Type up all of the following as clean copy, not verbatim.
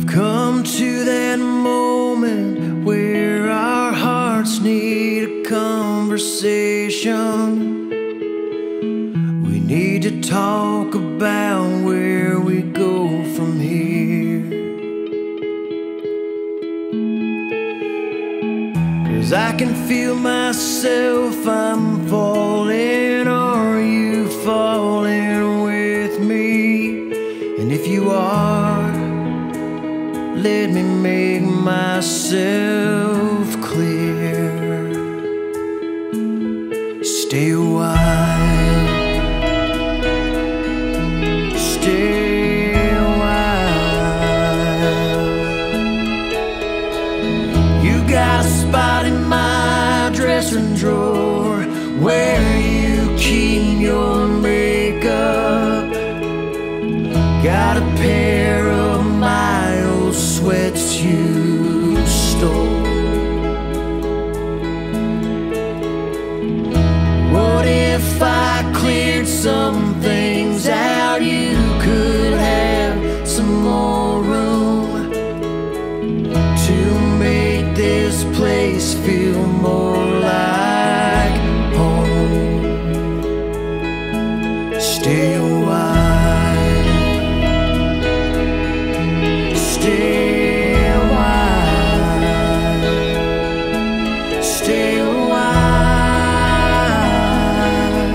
Come to that moment where our hearts need a conversation. We need to talk about where we go from here. 'Cause I can feel myself, I'm falling. Are you falling with me? And if you are, let me make myself clear. Stay a while, stay a while. You got a spot in my dressing drawer where you keep your makeup. Got a pair of my old sweats you stole. What if I cleared some things out? You could have some more room to make this place feel more like home. Stay a while, stay a while, stay a while,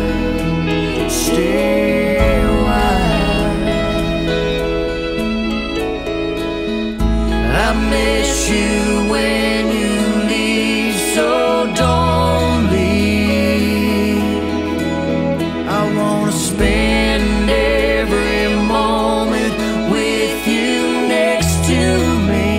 stay a while. I miss you when you leave, so don't leave. I wanna spend every moment with you next to me.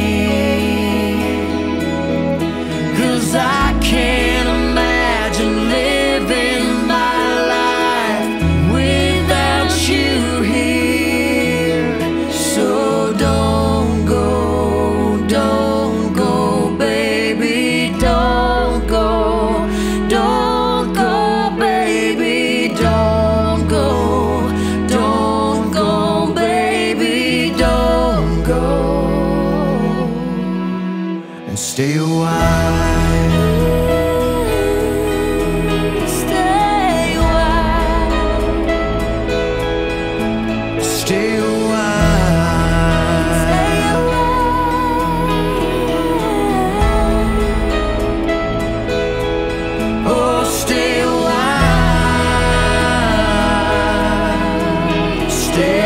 'Cause I can't imagine living my life without you here. So don't go, baby, don't go, baby, don't go, baby, don't go. And stay a while, stay a while, stay a while, stay a while. Oh, stay a while, stay